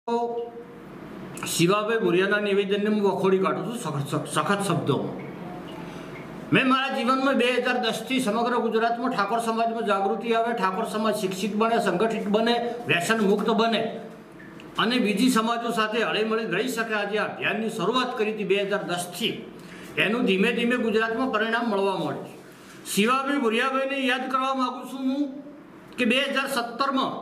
શિવાભાઈ ભુરિયાના નિવેદનને હું વખોડી કાઢું છું સખત શબ્દોમાં। મેં મારા જીવનમાં 2010થી સમગ્ર ગુજરાતમાં ઠાકોર સમાજમાં જાગૃતિ આવે, ઠાકોર સમાજ શિક્ષિત બને, સંગઠિત બને, વ્યસન મુક્ત બને અને બીજી સમાજો સાથે હળીમળી રહી શકે। આજે આ અભિયાનની શરૂઆત કરી હતી 2010થી, એનું ધીમે ધીમે ગુજરાતમાં પરિણામ મળવા મળે છે। શિવાભાઈ ભુરિયાભાઈને યાદ કરવા માગું છું હું કે 2017માં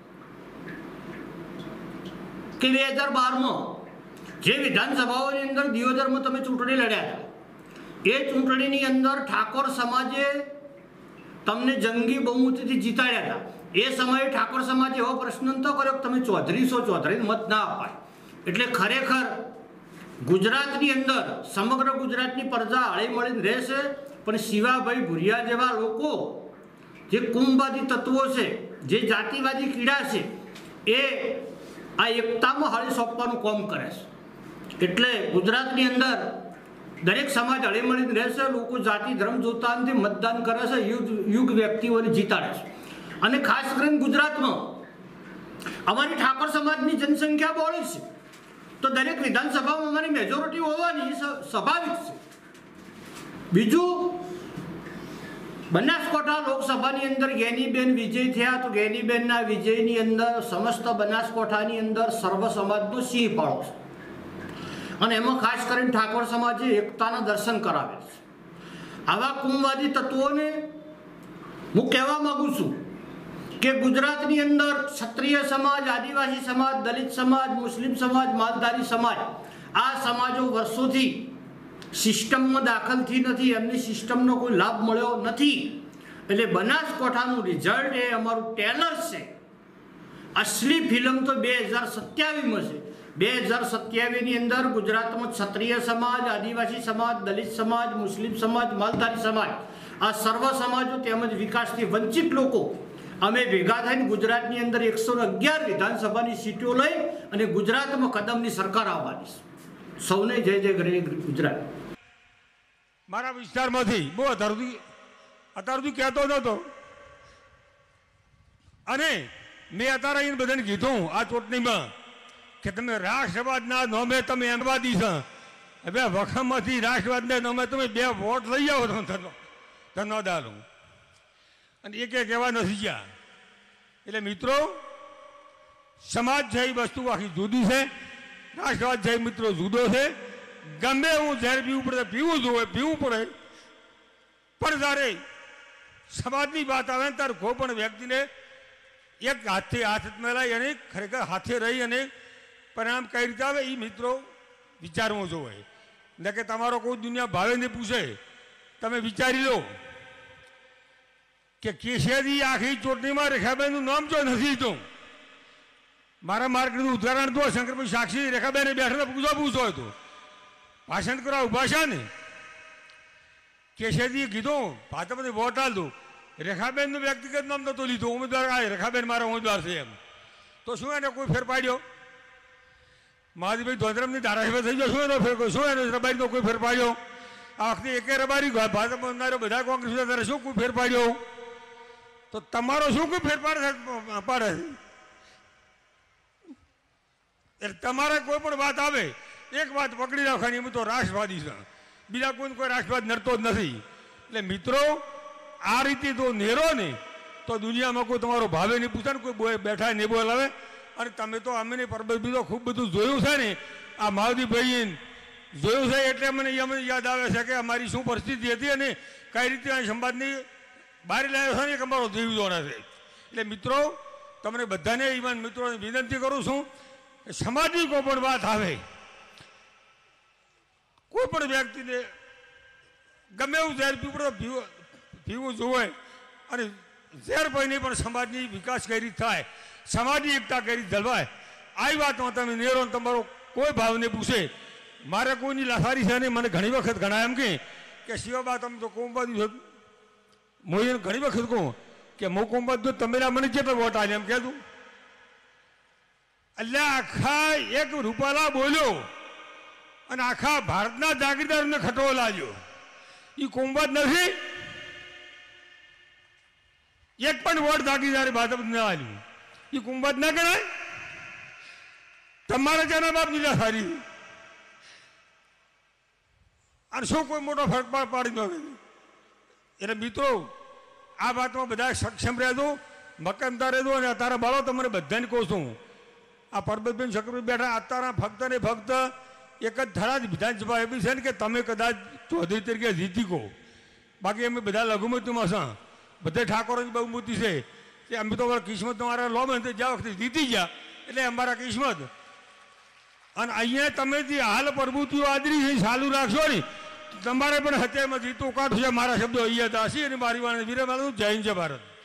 કે 2012માં જે વિધાનસભાઓની અંદર દિયોદરમાં તમે ચૂંટણી લડ્યા હતા, એ ચૂંટણીની અંદર ઠાકોર સમાજે તમને જંગી બહુમતીથી જીતાડ્યા હતા। એ સમયે ઠાકોર સમાજે એવો પ્રશ્ન નહોતો કર્યો કે તમે ચૌધરી મત ના અપાય। એટલે ખરેખર ગુજરાતની અંદર સમગ્ર ગુજરાતની પ્રજા હળી મળીને રહેશે, પણ શિવાભાઈ ભુરિયા જેવા લોકો જે કુંભવાદી તત્વો છે, જે જાતિવાદી કીડા છે, એ આ એકતામાં હળી સોંપવાનું કામ કરે છે। એટલે ગુજરાતની અંદર દરેક સમાજ હળીમળીને રહેશે, લોકો જાતિ ધર્મ જોતા નથી, મતદાન કરે છે, યુગ વ્યક્તિઓને જીતાડે છે। અને ખાસ કરીને ગુજરાતમાં અમારી ઠાકોર સમાજની જનસંખ્યા બહોળી છે, તો દરેક વિધાનસભામાં અમારી મેજોરિટી હોવાની સ્વાભાવિક છે। બીજું, બનાસકાંઠા લોકસભાની અંદર જ્ઞાનીબેન વિજય થયા, તો જ્ઞાનીબેનના વિજયની અંદર સમસ્ત બનાસકાંઠાની અંદર સર્વ સમાજનો સિંહ ફાળો છે અને એમાં ખાસ કરીને ઠાકોર સમાજે એકતાના દર્શન કરાવે છે। આવા કુંભવાદી તત્વોને હું કહેવા માગું છું કે ગુજરાતની અંદર ક્ષત્રિય સમાજ, આદિવાસી સમાજ, દલિત સમાજ, મુસ્લિમ સમાજ, માલધારી સમાજ, આ સમાજો વર્ષોથી સિસ્ટમમાં દાખલ થઈ નથી, એમની સિસ્ટમનો કોઈ લાભ મળ્યો નથી। એટલે બનાસકાંઠાનું રિઝલ્ટ એ અમારું ટેલર છે। અસલી ફિલ્મ તો 2027માં છે। 2027ની અંદર ગુજરાતમાં ક્ષત્રિય સમાજ, આદિવાસી સમાજ, દલિત સમાજ, મુસ્લિમ સમાજ, માલધારી સમાજ, આ સર્વ સમાજો તેમજ વિકાસથી વંચિત લોકો અમે ભેગા થઈને ગુજરાતની અંદર 111 વિધાનસભાની સીટો લઈ અને ગુજરાતમાં કદમની સરકાર આવવાની છે। સૌને જય જય ગુજરાત। મારા વિસ્તારમાંથી બહુ અત્યાર સુધી કહેતો નહોતો, અને મેં અત્યારે એને બધાને કીધું આ ચૂંટણીમાં કે તમે રાષ્ટ્રવાદના નોમે તમે એમવાદી છો, હવે વખમમાંથી રાષ્ટ્રવાદના નોમે તમે 2 વોટ લઈ આવો તો ન દાલું, અને એક કહેવા નથી ગયા। એટલે મિત્રો, સમાજ છે એ વસ્તુ આખી જુદી છે, રાષ્ટ્રવાદ છે મિત્રો જુદો છે। ગમે હું ઝેર પીવું પડે પીવું પડે, પણ જ્યારે સમાજની વાત આવે ને ત્યારે કોઈ પણ વ્યક્તિને એક હાથથી હાથ મેળાય અને ખરેખર હાથે રહી અને પરિણામ કઈ રીતે આવે એ મિત્રો વિચારવું જોઈએ। એટલે કે તમારો કોઈ દુનિયા ભાવે ને પૂછે, તમે વિચારી લો કે કેશિયાની આખી ચૂંટણીમાં રેખાબેનનું નામ જો નથી તો મારા માર્ગનું ઉદાહરણ દો, શંકરભાઈ સાક્ષી રેખાબેને બેઠા પૂછો હતો, ભાષણ કરવા ઉભા છે ને, કેશિયાજીએ કીધું ભાજપને વોટ આલ દો, રેખાબેનનું વ્યક્તિગત નામ નહોતું લીધું, ઉમેદવાર આ રેખાબેન મારા ઉમેદવાર છે એમ, તો શું એને કોઈ ફેર પાડ્યો? મહાદેવભાઈ ધોધરમની ધારાસભ્ય થઈ ગયો, શું એનો ફેર, શું એનો રબારીનો કોઈ ફેર પાડ્યો? આ વખતે એકે રબારી ભાજપ બધા કોંગ્રેસ ત્યારે શું કોઈ ફેર પાડ્યો? તો તમારો શું કોઈ ફેરફાર પાડે છે? એટલે તમારે કોઈ પણ વાત આવે એક વાત પકડી રાખવાની, એમ તો રાષ્ટ્રવાદી છે, બીજા કોઈ રાષ્ટ્રવાદ નડતો જ નથી। એટલે મિત્રો, આ રીતે તો નેરો ને તો દુનિયામાં કોઈ તમારો ભાવે નહીં પૂછે ને કોઈ બેઠા નહીં બોલાવે। અને તમે તો અમે પરબત બીજો ખૂબ બધું જોયું છે ને, આ મહાદેવભાઈ જોયું છે, એટલે મને યાદ આવે છે કે અમારી શું પરિસ્થિતિ હતી અને કઈ રીતે આ સમાજની બહાર લાવ્યો છે ને, એક અમારો જીવજોડા છે। એટલે મિત્રો, તમને બધાને ઈમાન મિત્રોને વિનંતી કરું છું કે સમાજની કોઈ પણ વાત આવે, કોઈ પણ વ્યક્તિને ગમે એવું ઝેર પીવું જોવે, અને ઝેર પીને પણ સમાજની વિકાસ કઈ રીતે થાય, સમાજની એકતા કઈ રીતે જળવાય, આવી વાતમાં તમે નેરો તમારો કોઈ ભાવને પૂછે, મારે કોઈની લાસારી છે નહીં। મને ઘણી વખત ઘણા એમ કે શિવાબા તમે તો કોમવાદી છો, હું એને ઘણી વખત કહું કે હું કોમવાદી તમે મને કેટલો વોટ આવે એમ કહેતું? એટલે આખા એક રૂપાલા બોલ્યો અને આખા ભારતના જાગીરદારોને ખટવો લાગ્યો, એ કોમવાદ નથી? એક પણ વોટ જાગીરદારે ભાજપ ન આવ્યું, એ કોમવાદ ના ગણાય? તમારે જેના બાપ નીલા સારી અને શું કોઈ મોટો ફરક પાડી દો. એટલે મિત્રો આ વાતમાં બધા સક્ષમ રહેજો, મક્કમતા રહેજો. અને અત્યારે બાળો તમને બધાને કહું છું, આ પરબતબેન શકરભાઈ બેઠા અત્યારે ફક્ત ને ફક્ત એક જ થરાદ વિધાનસભા એવી છે ને કે તમે કદાચ ચૌધરી તરીકે જીતી કહો, બાકી અમે બધા લઘુમતીમાં છે, બધા ઠાકોરોની બહુમતી છે કે અમે તો કિસ્મત તમારા લો ને જ્યાં વખતે જીતી ગયા એટલે અમારા કિસ્મત. અને અહીંયા તમે જે હાલ પ્રભુતિઓ આદરી છે ચાલુ રાખશો ને તમારે પણ હત્યામાં જીતું કાઢશે. મારા શબ્દો અહીંયા હતા હશે અને મારી વાણી વિરામ. જય હિન્દ, જય ભારત.